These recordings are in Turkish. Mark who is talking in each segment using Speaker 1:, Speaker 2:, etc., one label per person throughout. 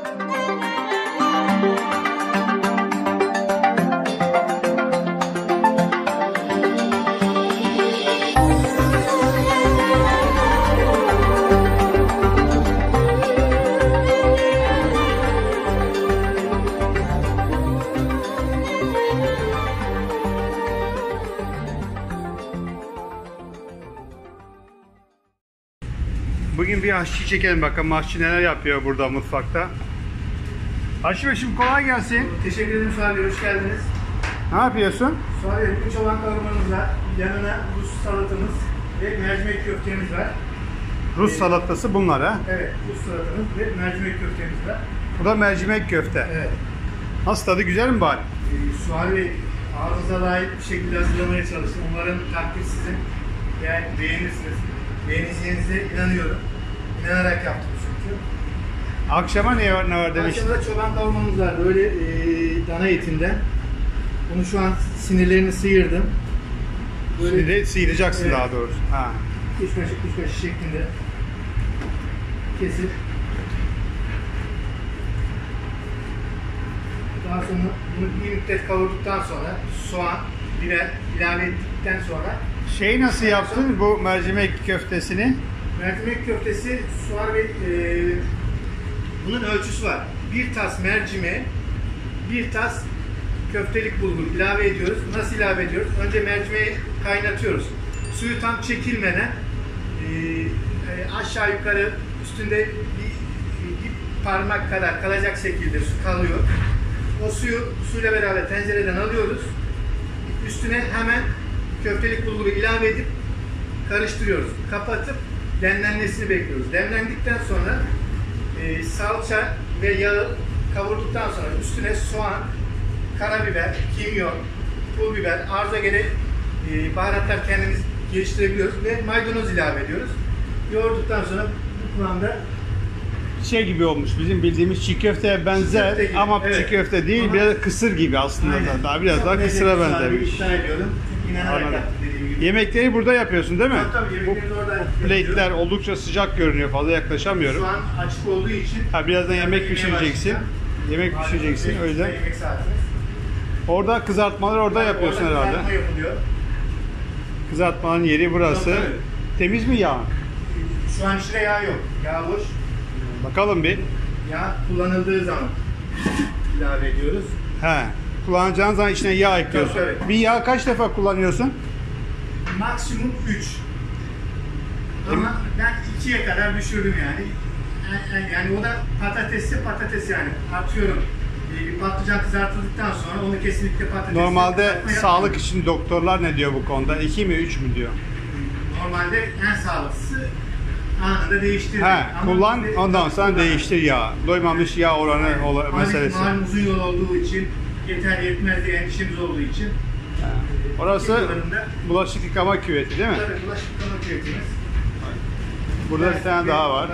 Speaker 1: Bugün bir aşçı çekelim bakalım aşçı neler yapıyor burada mutfakta. Aşçı Bey şimdi kolay gelsin.
Speaker 2: Teşekkür ederim Suha Bey, hoş geldiniz.
Speaker 1: Ne yapıyorsun?
Speaker 2: Suha Bey, bugün çoban kavurmamız var. Yanına Rus salatamız ve mercimek köftemiz var.
Speaker 1: Rus salatası bunlar ha?
Speaker 2: Evet, Rus salatamız ve mercimek köftemiz var.
Speaker 1: Bu da mercimek köfte.
Speaker 2: Evet.
Speaker 1: Nasıl, tadı güzel mi bari?
Speaker 2: Suha Bey, ağzınıza layık bir şekilde hazırlamaya çalıştım. Umarım takdir sizin. Yani beğenirsiniz. Beğeneceğinize inanıyorum. İnanarak yaptım çünkü.
Speaker 1: Akşama ne var demiştin?
Speaker 2: Akşamda çoban kavurmamız var. Böyle dana etinden. Bunu şu an sinirlerini sıyırdım.
Speaker 1: Şimdi sıyıracaksın,
Speaker 2: evet,
Speaker 1: daha doğrusu. Ha.
Speaker 2: Üç kaşık şeklinde kesip daha sonra bunu bir müddet kavurduktan sonra soğan, biber ilave ettikten sonra
Speaker 1: Nasıl yaptın bu mercimek köftesini?
Speaker 2: mercimek köftesi soğan ve bunun ölçüsü var. Bir tas mercimeğe bir tas köftelik bulgur ilave ediyoruz. Nasıl ilave ediyoruz? Önce mercimeği kaynatıyoruz. Suyu tam çekilmeden aşağı yukarı üstünde bir parmak kadar kalacak şekilde su kalıyor. O suyu suyla beraber tencereden alıyoruz. Üstüne hemen köftelik bulguru ilave edip karıştırıyoruz. Kapatıp demlenmesini bekliyoruz. Demlendikten sonra salça ve yağı kavurduktan sonra üstüne soğan, karabiber, kimyon, pul biber, arzuya göre baharatlar kendimiz geliştirebiliyoruz ve maydanoz ilave ediyoruz. Yoğurduktan sonra bu kıvamda
Speaker 1: Gibi olmuş, bizim bildiğimiz çiğ köfteye benzer
Speaker 2: köfte gibi,
Speaker 1: ama
Speaker 2: evet.
Speaker 1: Çiğ köfte değil,
Speaker 2: Ama
Speaker 1: biraz kısır gibi aslında.
Speaker 2: Aynen.
Speaker 1: Daha biraz daha kısıra benzemiş.
Speaker 2: İddia ediyorum. Çünkü inanarak
Speaker 1: Anladım.
Speaker 2: yaptım dediğim gibi.
Speaker 1: Yemekleri burada yapıyorsun değil mi?
Speaker 2: Tabii, yemekleri orada
Speaker 1: Plate'ler
Speaker 2: yapıyorum.
Speaker 1: oldukça sıcak görünüyor, fazla yaklaşamıyorum.
Speaker 2: Şu an açık olduğu için
Speaker 1: Birazdan yemek pişireceksin. Yemek pişireceksin, o yüzden.
Speaker 2: Yemek saatimiz.
Speaker 1: Orada kızartmaları orada yapıyorsun
Speaker 2: Orada
Speaker 1: herhalde.
Speaker 2: kızartma yapılıyor.
Speaker 1: Kızartmanın yeri burası.
Speaker 2: Tabii.
Speaker 1: Temiz mi yağ?
Speaker 2: Şu an içinde yağ yok. Yağ boş.
Speaker 1: Bakalım bir.
Speaker 2: Yağ kullanıldığı zaman ilave ediyoruz.
Speaker 1: Kullanacağın zaman içine yağ ekliyorsun.
Speaker 2: Tabii, tabii.
Speaker 1: Bir yağ kaç defa kullanıyorsun?
Speaker 2: Maksimum 3. Ama ben 2'ye kadar düşürdüm yani. Yani o da patates yani. Atıyorum. Bir patlıcan kızartıldıktan sonra onu kesinlikle patates.
Speaker 1: Normalde sağlık için doktorlar ne diyor bu konuda? 2 mi 3 mü diyor?
Speaker 2: Normalde en sağlıklısı anında değiştirir.
Speaker 1: Kullan, ondan sonra değiştir yağ. Doymamış yağ oranı meselesi.
Speaker 2: Malum uzun yol olduğu için, yeter yetmez diye endişemiz olduğu için.
Speaker 1: Orası bulaşık yıkama küveti değil mi?
Speaker 2: Tabii bulaşık yıkama küvetimiz.
Speaker 1: Burada bir tane daha var.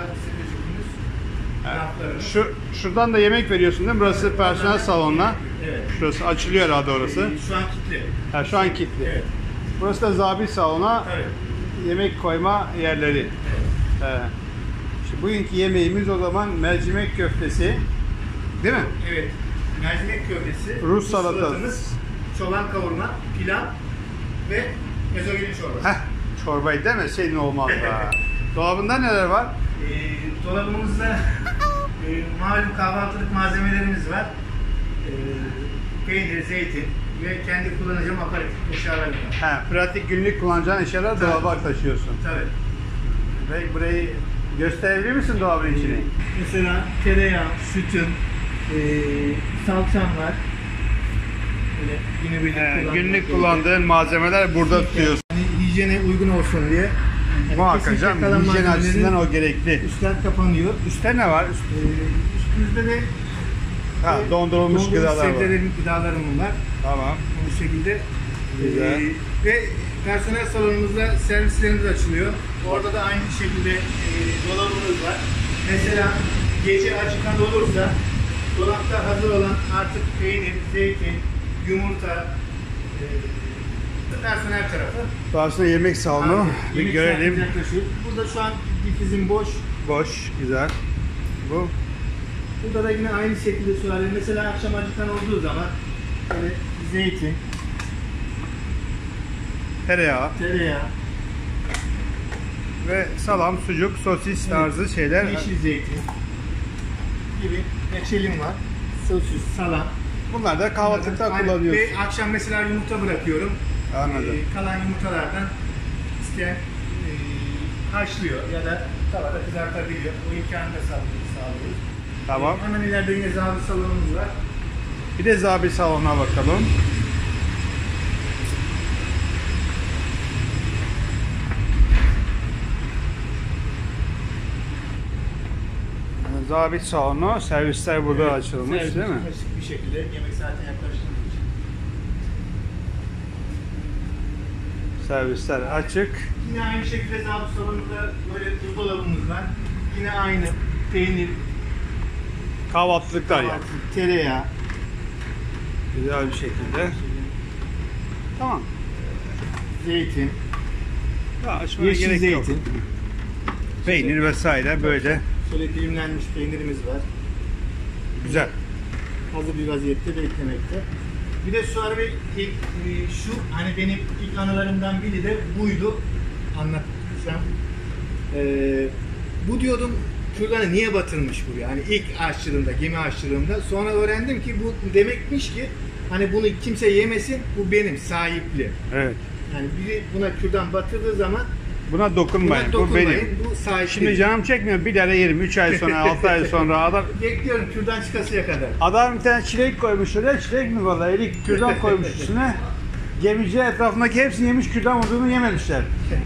Speaker 1: Şuradan da yemek veriyorsun değil mi? Burası personel salonuna.
Speaker 2: Evet.
Speaker 1: Şurası açılıyor herhalde orası.
Speaker 2: Şu an kilitli.
Speaker 1: Şu an kilitli.
Speaker 2: Evet.
Speaker 1: Burası da zabit salona.
Speaker 2: Evet.
Speaker 1: Yemek koyma yerleri.
Speaker 2: Evet.
Speaker 1: Şimdi bugünkü yemeğimiz o zaman mercimek köftesi. Değil mi?
Speaker 2: Evet. Mercimek köftesi,
Speaker 1: Rus salatası,
Speaker 2: salatamız, çoban kavurma, pilav ve ezogelin çorba.
Speaker 1: Çorbayı demeseydin olmaz da. Dolabında neler var?
Speaker 2: Dolabımızda malum kahvaltılık malzemelerimiz var. Peynir, zeytin ve kendi kullanacağım aparatif eşyalarım var.
Speaker 1: Pratik günlük kullanacağın eşyalar dolaba taşıyorsun.
Speaker 2: Tabii.
Speaker 1: Ve burayı gösterebilir misin dolabın içini?
Speaker 2: Mesela tereyağı, sütüm, salçam var. Böyle
Speaker 1: Günlük kullandığın malzemeler burada tutuyorsun.
Speaker 2: Yani hijyene uygun olsun diye.
Speaker 1: Muhakkak canım, hijyen açısından o gerekli.
Speaker 2: Üstler kapanıyor.
Speaker 1: Üstte ne var?
Speaker 2: Üstümüzde de
Speaker 1: dondurulmuş gıdalar var.
Speaker 2: sebzelerin, gıdalarım var.
Speaker 1: Tamam.
Speaker 2: Bu şekilde.
Speaker 1: Güzel.
Speaker 2: Ve personel salonumuzda servislerimiz açılıyor. Orada da aynı şekilde dolabımız var. Mesela gece acıkan olursa dolapta hazır olan artık peynir, zeytin, yumurta, personel tarafı.
Speaker 1: Aslında yemek salonu. Bir
Speaker 2: Yemek
Speaker 1: görelim.
Speaker 2: saatimiz yaklaşıyor. Burada şu an difizim boş.
Speaker 1: Boş, güzel. Bu
Speaker 2: Burada da yine aynı şekilde su alıyor. Mesela akşam acıkan olduğu zaman böyle zeytin,
Speaker 1: Tereyağı
Speaker 2: tereyağı,
Speaker 1: ve salam, sucuk, sosis tarzı şeyler.
Speaker 2: yeşil zeytin gibi reçelim var. Sosis, salam.
Speaker 1: Bunlar da kahvaltılıkta
Speaker 2: Aynen.
Speaker 1: kullanıyorsun.
Speaker 2: Ve akşam mesela yumurta bırakıyorum.
Speaker 1: Anladım.
Speaker 2: Kalan yumurtalardan isteyen haşlıyor ya da tavada kızartabiliyor. O imkanı da sağlıyoruz.
Speaker 1: Tamam.
Speaker 2: Hemen ileride yine zabıt salonumuz var.
Speaker 1: Bir de zabit salonuna bakalım. Zabit salonu, servisler burada açılmış
Speaker 2: Servis
Speaker 1: değil mi?
Speaker 2: açık bir şekilde yemek saatine yaklaştığımız için.
Speaker 1: Servisler açık.
Speaker 2: Yine aynı şekilde zabıt salonunda böyle buzdolabımız var. Yine aynı peynir,
Speaker 1: Kahvaltılıklar yani.
Speaker 2: tereyağı.
Speaker 1: Güzel bir şekilde. Tamam.
Speaker 2: Zeytin,
Speaker 1: Ya açmaya
Speaker 2: yeşil
Speaker 1: gerek yok.
Speaker 2: zeytin.
Speaker 1: Peynir vesaire böyle.
Speaker 2: Şöyle dilimlenmiş peynirimiz var.
Speaker 1: Güzel.
Speaker 2: Hazır bir vaziyette beklemekte. Bir de Suar Bey ilk şu hani benim ilk anılarımdan biri de buydu. Anlatacağım. Bu diyordum kürdanı niye batırmış buraya? Hani ilk aşçılığımda, gemi aşçılığımda. Sonra öğrendim ki bu demekmiş ki hani bunu kimse yemesin, bu benim sahipli.
Speaker 1: Evet.
Speaker 2: Yani biri buna kürdan batırdığı zaman
Speaker 1: Buna dokunmayın.
Speaker 2: buna
Speaker 1: Bu
Speaker 2: dokunmayın,
Speaker 1: benim.
Speaker 2: bu sahipli.
Speaker 1: Şimdi canım çekmiyor. Bir tane yerim. 3 ay sonra, 6 ay sonra adam
Speaker 2: Bekliyorum kürdan çıkasıya kadar.
Speaker 1: bir tane çilek koymuş oraya. Çilek mi vallahi? Erik kürdan koymuş üstüne. Gemici etrafındaki hepsini yemiş, kürdan olduğunu yememişler.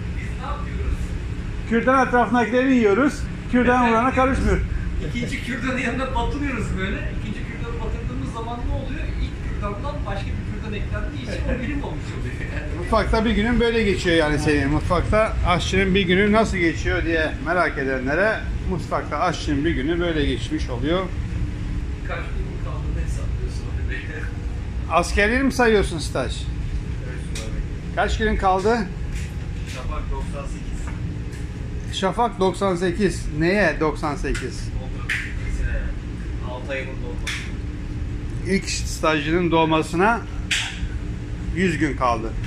Speaker 1: Kürdan etrafındakileri yiyoruz. Kürdan vurana karışmıyor.
Speaker 3: İkinci kürdanın yanına batırıyoruz böyle. İkinci kürdanı batırdığımız zaman ne oluyor? İlk kürdandan başka bir kürdan eklendiği için o birim olmuş oluyor. Yani.
Speaker 1: Mutfakta bir günün böyle geçiyor yani senin. Mutfakta aşçının bir günü nasıl geçiyor diye merak edenlere mutfakta aşçının bir günü böyle geçmiş oluyor.
Speaker 3: Kaç gün kaldığını hesaplıyorsun o bebeğe.
Speaker 1: Askerliğini mi sayıyorsun staj?
Speaker 3: Evet Sunar Bey.
Speaker 1: Kaç günün kaldı?
Speaker 3: Şafak 98.
Speaker 1: Şafak 98. Neye 98?
Speaker 3: Oldu. İkisine 6 ayımın dolması.
Speaker 1: İlk stajının doğmasına 100 gün kaldı.
Speaker 3: Yok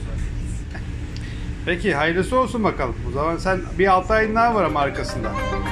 Speaker 3: 98.
Speaker 1: Peki hayırlısı olsun bakalım. O zaman sen bir 6 ayın daha var ama arkasında.